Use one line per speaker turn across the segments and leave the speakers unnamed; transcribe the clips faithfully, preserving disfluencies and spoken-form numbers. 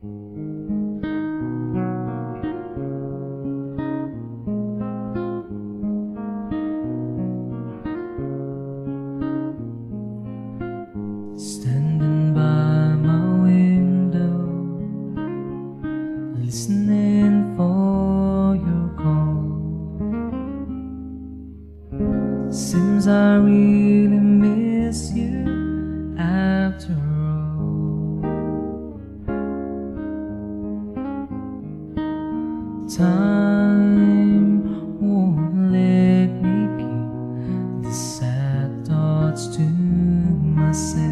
Standing by my window, listening for your call. Seems I really miss you after all. Time won't let me keep the sad thoughts to myself.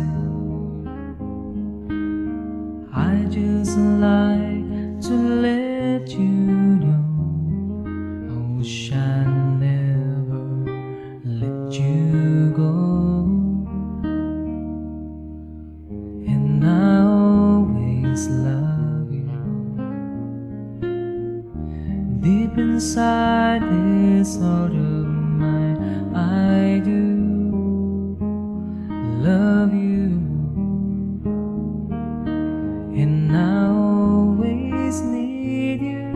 I just like to let you know I wish I never let you go, and I always love you. Deep inside this heart of mine, I do love you. And I always need you.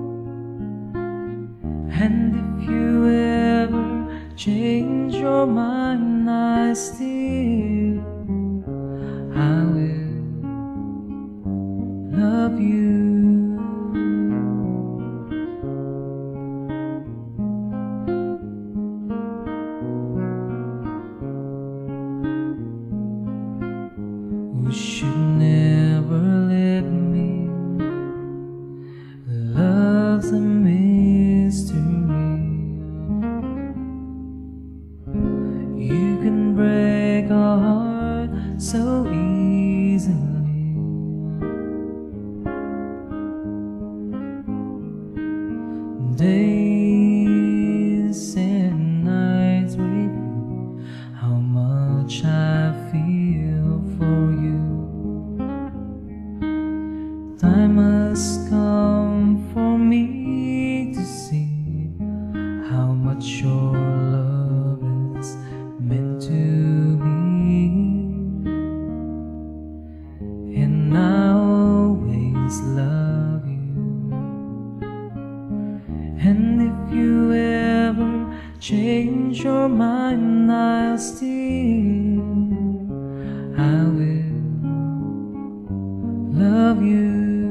And if you ever change your mind, I still, I will love you. We should never let me. Love's a mystery. You can break a heart so easily. Days and nights reveal how much I feel for you. Time must come for me to see how much your love is meant to me. And I always love you. And if you ever change your mind, I'll still, I will love you.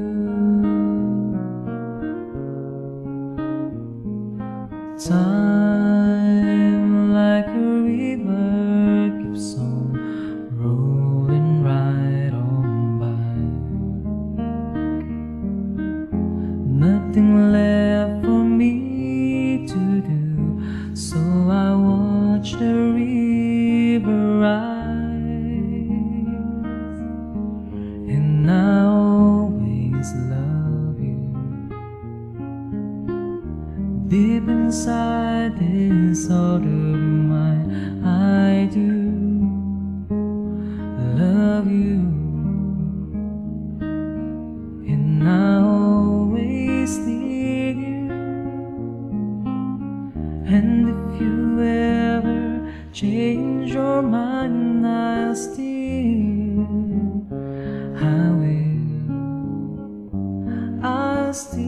Time, like a river, keeps on rolling right on by. Nothing left for me to do, so I watch the river rise. And I always love you. Deep inside this heart of mine, I do love you. And I always need you. And if you ever change your mind, I'll still, I will, I'll still